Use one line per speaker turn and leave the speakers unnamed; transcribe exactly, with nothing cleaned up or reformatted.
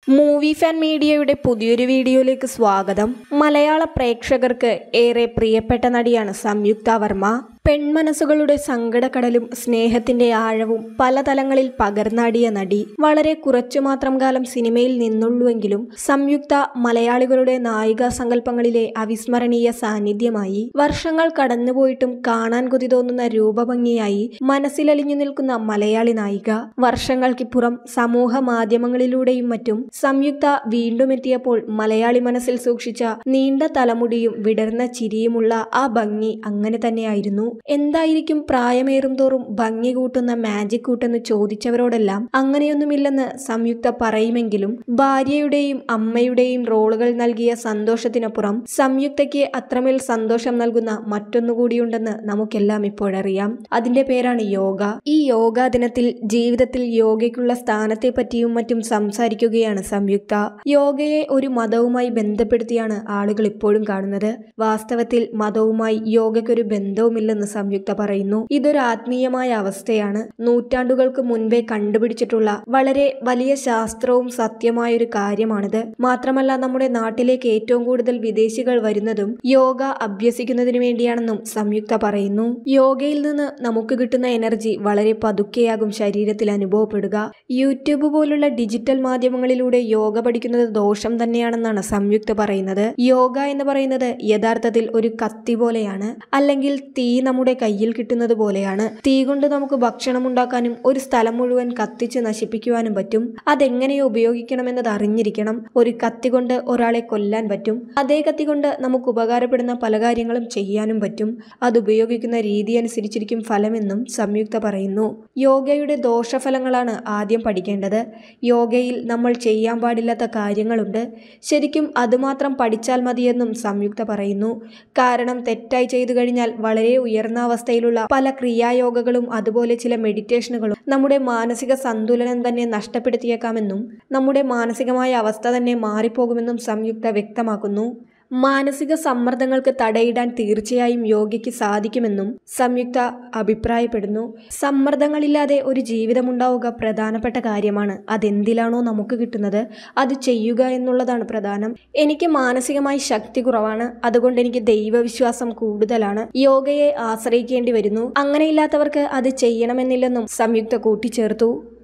Movie fan മീഡിയയുടെ പുതിയൊരു വീഡിയോയിലേക്ക് സ്വാഗതം. മലയാള പ്രേക്ഷകർക്ക് ഏറെ പ്രിയപ്പെട്ട നടിയാണ് സംയുക്ത വർമ്മ. പെൺമനസ്സുകളുടെ സങ്കടക്കടലും സ്നേഹത്തിന്റെ ആഴവും പല തലങ്ങളിൽ പകർന്നാടിയ നടി. വളരെ കുറച്ചു മാത്രം കാലം സിനിമയിൽ നിന്നുള്ളുവെങ്കിലും സംയുക്ത മലയാളികളുടെ നായികാ സങ്കല്പങ്ങളിലെ അവിസ്മരണീയ സാന്നിധ്യമായി. വർഷങ്ങൾ കടന്നുപോയിട്ടും കാണാൻ കൊതി തോന്നുന്ന രൂപഭംഗിയായി മനസ്സിലലിഞ്ഞു നിൽക്കുന്ന മലയാളി നായിക. വർഷങ്ങൾക്കിപ്പുറം സമൂഹ മാധ്യമങ്ങളിലൂടെയും മറ്റും സംയുക്ത വീണ്ടും എത്തിയപ്പോൾ മലയാളി മനസ്സിൽ സൂക്ഷിച്ച നീണ്ട തലമുടിയും വിടർന്ന ചിരിയുമുള്ള ആ ഭംഗി അങ്ങനെ തന്നെയായിരുന്നു. എന്തായിരിക്കും പ്രായമേറും തോറും ഭംഗി കൂട്ടുന്ന മാജിക് കൂട്ടെന്ന് ചോദിച്ചവരോടെല്ലാം അങ്ങനെയൊന്നുമില്ലെന്ന് സംയുക്ത പറയുമെങ്കിലും ഭാര്യയുടെയും അമ്മയുടെയും റോളുകൾ നൽകിയ സന്തോഷത്തിനപ്പുറം സംയുക്തയ്ക്ക് അത്രമേൽ സന്തോഷം നൽകുന്ന മറ്റൊന്നുകൂടിയുണ്ടെന്ന് നമുക്കെല്ലാം ഇപ്പോഴറിയാം. അതിന്റെ പേരാണ് യോഗ. ഈ യോഗാ ദിനത്തിൽ ജീവിതത്തിൽ യോഗയ്ക്കുള്ള സ്ഥാനത്തെ പറ്റിയും മറ്റും സംസാരിക്കുകയാണ് സംയുക്ത. യോഗയെ ഒരു മതവുമായി ബന്ധപ്പെടുത്തിയാണ് ആളുകൾ ഇപ്പോഴും കാണുന്നത്. വാസ്തവത്തിൽ മതവുമായി യോഗയ്ക്കൊരു ബന്ധവുമില്ലെന്ന് സംയുക്ത പറയുന്നു. ഇതൊരു ആത്മീയമായ അവസ്ഥയാണ്. നൂറ്റാണ്ടുകൾക്ക് മുൻപേ കണ്ടുപിടിച്ചിട്ടുള്ള വളരെ വലിയ ശാസ്ത്രവും സത്യമായൊരു കാര്യമാണിത്. മാത്രമല്ല നമ്മുടെ നാട്ടിലേക്ക് ഏറ്റവും കൂടുതൽ വിദേശികൾ വരുന്നതും യോഗ അഭ്യസിക്കുന്നതിന് വേണ്ടിയാണെന്നും സംയുക്ത പറയുന്നു. യോഗയിൽ നിന്ന് നമുക്ക് കിട്ടുന്ന എനർജി വളരെ പതുക്കെയാകും ശരീരത്തിൽ അനുഭവപ്പെടുക. യൂട്യൂബ് പോലുള്ള ഡിജിറ്റൽ മാധ്യമങ്ങളിലൂടെ യോഗ പഠിക്കുന്നത് ദോഷം തന്നെയാണെന്നാണ് സംയുക്ത പറയുന്നത്. യോഗ എന്ന് പറയുന്നത് യഥാർത്ഥത്തിൽ ഒരു കത്തി പോലെയാണ്, അല്ലെങ്കിൽ തീ നമ്മുടെ കയ്യിൽ കിട്ടുന്നത് പോലെയാണ്. തീ കൊണ്ട് നമുക്ക് ഭക്ഷണം ഉണ്ടാക്കാനും ഒരു സ്ഥലം മുഴുവൻ കത്തിച്ച് നശിപ്പിക്കുവാനും പറ്റും. അതെങ്ങനെ ഉപയോഗിക്കണമെന്നത് അറിഞ്ഞിരിക്കണം. ഒരു കത്തി കൊണ്ട് ഒരാളെ കൊല്ലാൻ പറ്റും. അതേ കത്തി കൊണ്ട് നമുക്ക് ഉപകാരപ്പെടുന്ന പല കാര്യങ്ങളും ചെയ്യാനും പറ്റും. അത് ഉപയോഗിക്കുന്ന രീതി അനുസരിച്ചിരിക്കും ഫലമെന്നും സംയുക്ത പറയുന്നു. യോഗയുടെ ദോഷഫലങ്ങളാണ് ആദ്യം പഠിക്കേണ്ടത്. യോഗയിൽ നമ്മൾ ചെയ്യാൻ പാടില്ലാത്ത കാര്യങ്ങളുണ്ട്. ശരിക്കും അതുമാത്രം പഠിച്ചാൽ മതിയെന്നും സംയുക്ത പറയുന്നു. കാരണം തെറ്റായി ചെയ്തു കഴിഞ്ഞാൽ വളരെ ഉയർന്ന അവസ്ഥയിലുള്ള പല ക്രിയായോഗകളും അതുപോലെ ചില മെഡിറ്റേഷനുകളും നമ്മുടെ മാനസിക സന്തുലനം തന്നെ നഷ്ടപ്പെടുത്തിയേക്കാമെന്നും നമ്മുടെ മാനസികമായ അവസ്ഥ തന്നെ മാറിപ്പോകുമെന്നും സംയുക്ത വ്യക്തമാക്കുന്നു. മാനസിക സമ്മർദ്ദങ്ങൾക്ക് തടയിടാൻ തീർച്ചയായും യോഗയ്ക്ക് സാധിക്കുമെന്നും സംയുക്ത അഭിപ്രായപ്പെടുന്നു. സമ്മർദ്ദങ്ങളില്ലാതെ ഒരു ജീവിതമുണ്ടാവുക പ്രധാനപ്പെട്ട കാര്യമാണ്. അതെന്തിലാണോ നമുക്ക് കിട്ടുന്നത് അത് ചെയ്യുക എന്നുള്ളതാണ് പ്രധാനം. എനിക്ക് മാനസികമായി ശക്തി കുറവാണ്, അതുകൊണ്ട് എനിക്ക് ദൈവവിശ്വാസം കൂടുതലാണ്. യോഗയെ ആശ്രയിക്കേണ്ടി വരുന്നു. അങ്ങനെയില്ലാത്തവർക്ക് അത് ചെയ്യണമെന്നില്ലെന്നും സംയുക്ത കൂട്ടിച്ചേർത്തു.